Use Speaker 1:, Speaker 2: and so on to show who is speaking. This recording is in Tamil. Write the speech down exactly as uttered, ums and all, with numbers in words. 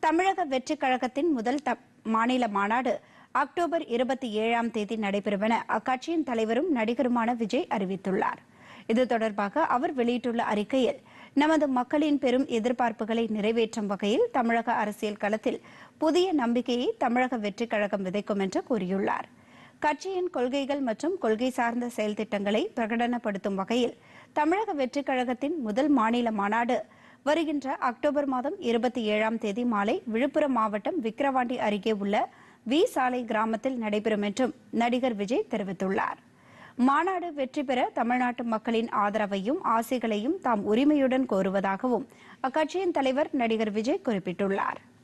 Speaker 1: தமிழக வெற்றிக் கழகத்தின் முதல் மாநில மாநாடு அக்டோபர் இருபத்தி ஏழாம் தேதி நடைபெறும் என அக்கட்சியின் தலைவரும் நடிகருமான விஜய் அறிவித்துள்ளார். இது தொடர்பாக அவர் வெளியிட்டுள்ள அறிக்கையில், நமது மக்களின் பெரும் எதிர்பார்ப்புகளை நிறைவேற்றும் வகையில் தமிழக அரசியல் களத்தில் புதிய நம்பிக்கையை தமிழக வெற்றிக் கழகம் விதைக்கும் என்று கூறியுள்ளார். கட்சியின் கொள்கைகள் மற்றும் கொள்கை சார்ந்த செயல் திட்டங்களை பிரகடனப்படுத்தும் வகையில் தமிழக வெற்றிக் கழகத்தின் முதல் மாநில மாநாடு வருகின்ற அக்டோபர் மாதம் இருபத்தி ஏழாம் தேதி மாலை விழுப்புரம் மாவட்டம் விக்கிரவாண்டி அருகே உள்ள வி சாலை கிராமத்தில் நடைபெறும் என்றும் நடிகர் விஜய் தெரிவித்துள்ளார். மாநாடு வெற்றி பெற தமிழ்நாட்டு மக்களின் ஆதரவையும் ஆசைகளையும் தாம் உரிமையுடன் கோருவதாகவும் அக்கட்சியின் தலைவர் நடிகர் விஜய் குறிப்பிட்டுள்ளார்.